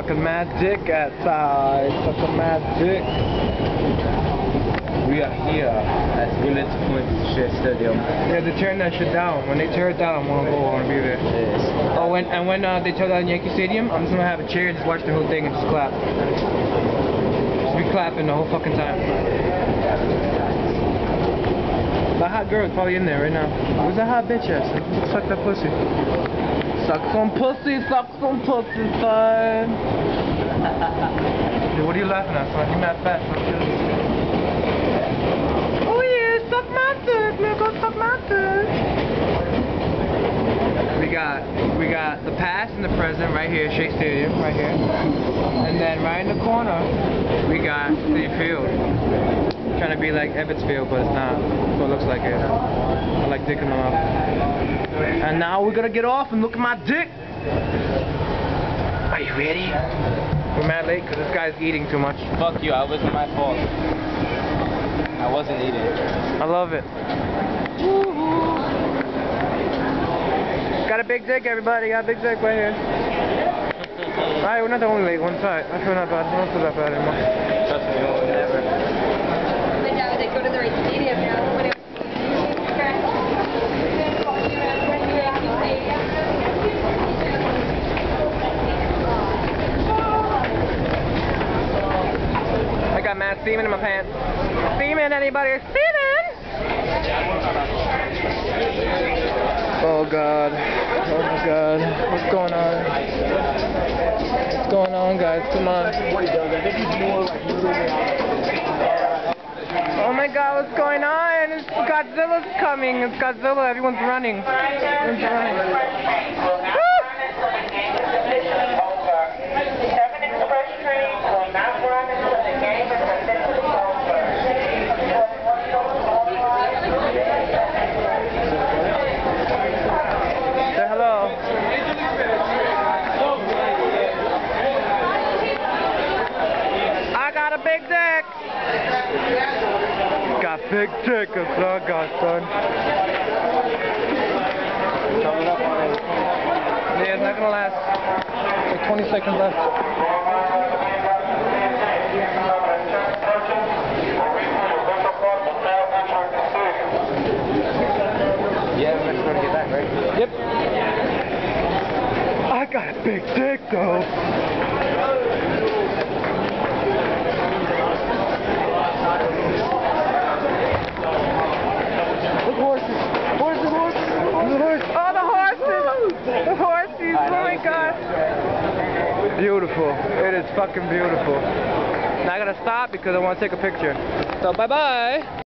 Sucking mad dick outside. Sucking mad dick. We are here at Bullet Point Shea Stadium. Yeah, they turn that shit down. When they tear it down, I wanna go. I wanna be there. Yes. Oh, when they tear down Yankee Stadium, I'm just gonna have a chair and just watch the whole thing and just clap. Just be clapping the whole fucking time. The hot girl is probably in there right now. Where's that hot bitch at? Suck that pussy. Suck some pussy, son. Dude, what are you laughing at, son? You mad fat, son. Oh yeah, suck my dick, nigga, suck my dick. We got the past and the present right here, Shea Stadium, right here. And then right in the corner, we got Citi Field. Trying to be like Ebbets Field, but it's not. So it looks like it. I like dick in the mouth. And now we're gonna get off and look at my dick. Are you ready? We're mad late because this guy's eating too much. Fuck you, it wasn't my fault. I wasn't eating. I love it. Got a big dick, everybody. Got a big dick right here. Alright, we're not the only late one side. I feel not bad. I don't feel that bad anymore. Trust me, you will never. They go to the right stadium now. I got mad semen in my pants. Semen, anybody? Semen! Oh god. Oh my god. What's going on? What's going on, guys? Come on. Oh my god, what's going on? It's Godzilla's coming. It's Godzilla. Everyone's running. Everyone's running. Woo! Say hello. I got a big dick. Got big dick, that's what I got, son. Yeah, it's not gonna last. Like 20 seconds left. Yeah, we're going to get back, right? Yep. I got a big dick, though. Look, horses. Horses, horses. The horse. Oh, the horses. The horses. Oh, my God. Beautiful. It is fucking beautiful. Now I gotta stop because I want to take a picture. So, bye-bye.